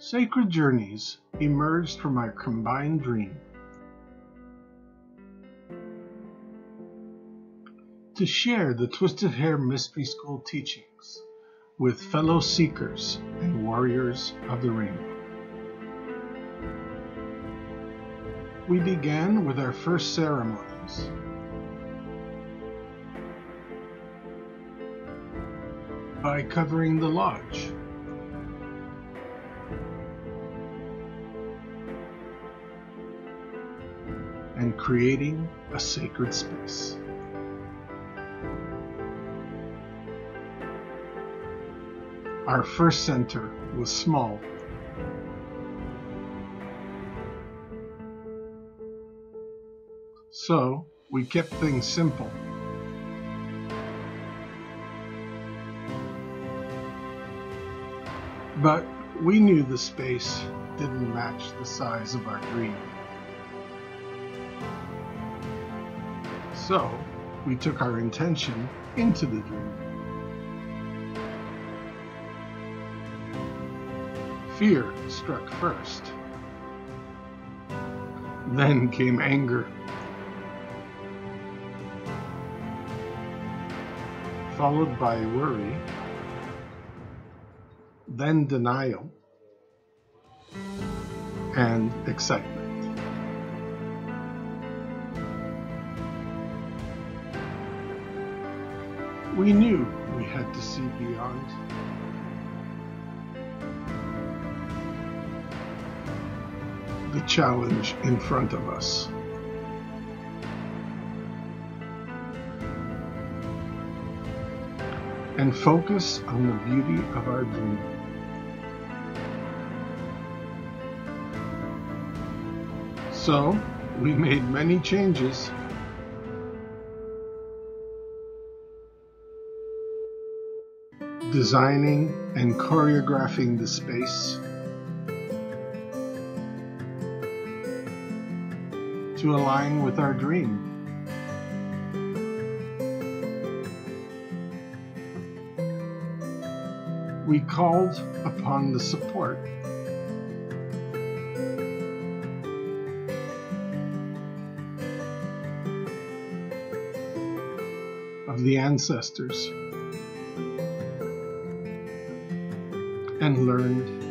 Sacred journeys emerged from our combined dream to share the Twisted Hair Mystery School teachings with fellow seekers and warriors of the rainbow. We began with our first ceremonies. By covering the lodge. And creating a sacred space. Our first center was small. So we kept things simple. But we knew the space didn't match the size of our dream. So we took our intention into the dream. Fear struck first. Then came anger. Followed by worry. Then denial. And excitement. We knew we had to see beyond. The challenge in front of us. And focus on the beauty of our dream. So, we made many changes. Designing and choreographing the space to align with our dream. We called upon the support of the ancestors and learned